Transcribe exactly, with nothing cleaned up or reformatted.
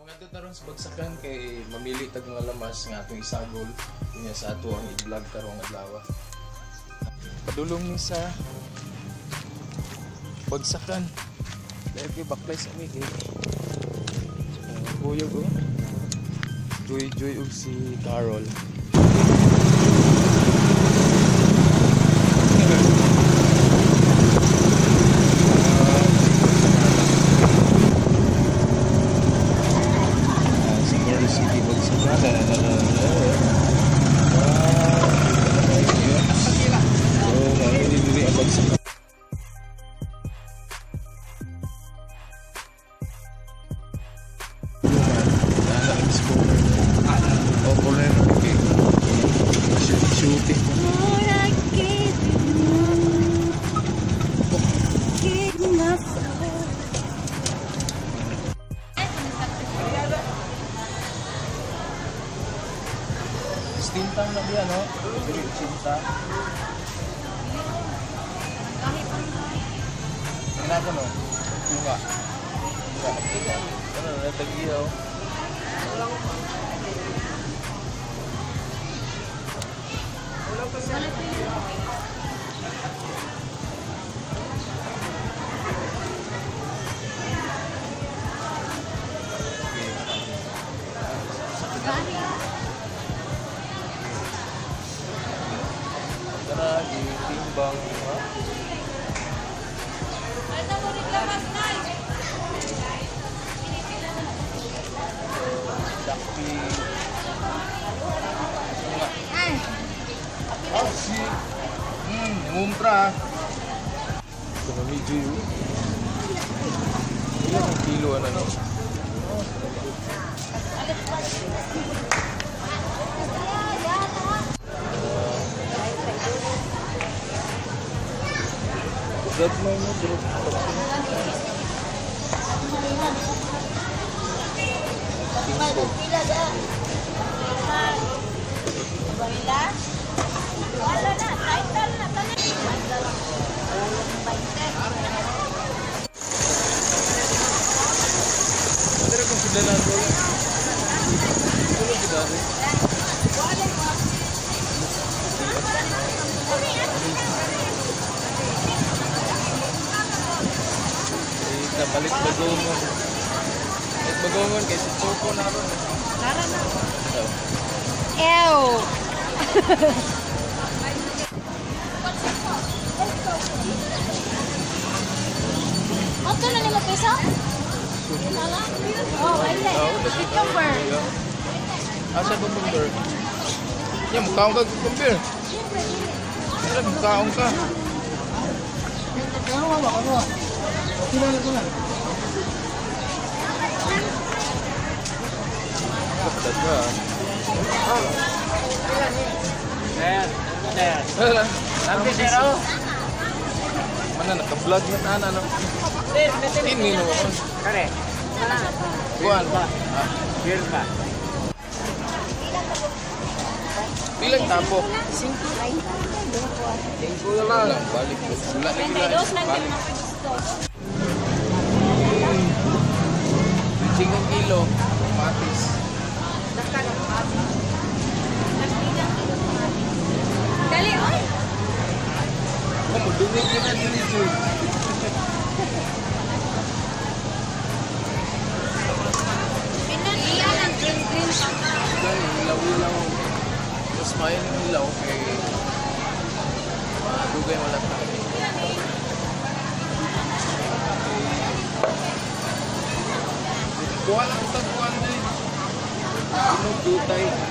Ngadto taron sa bagsakan kay mamili tag mga lamas nga atong isagol niya sa ato ang i-vlog karong adlaw. Padulong ni sa bagsakan. Dahil kay baklay sa mi kay Kuyog oh. Joy Joy ug si Carol. Cinta na dia no? Dili cinta. Kenapa no? Bunga. Bunga. Ano na tagiyaw? Wala pa sa Tara, itimbang ha? Ano mo reklamas na? Dakpi. Ay. Oh, si. Hmm, ngumpra. Ito na medyo yun. Ilang kilo ano no? Dad mo mo bro. Cinco. Baila. Wala na, title na tanan. Pero kung sila na ko. Sila sila. Wala mo. Balik bagongon. Balik bagongon kay si Choco na ron. Nara na. Ew. Oto na lima peso? Oh, wala. Cucumber. Asa ba cucumber? Yan, mukhaong ka cucumber. Yan, mukhaong ka. Ano ba ako? Kilala ko lang. Kapatid ka. Ayan. Ayan. Ayan. Sabi zero. Mana naka-vlog na tahan ano? Tini no ako. Kare. Kuan ba? Ha? Bill ba? Bilang tapo. Cinco na lang. Balik ko. Wala na gila. Balik. Singkong kilo, matis. Dali, oy! Kamu dumi ka na dili, Joy. Pinanilan ang green-green. Ilaw-ilaw. Mas mayan yung ilaw kay dugay wala pa. Kuha lang sa kuhan din. Ano dutay?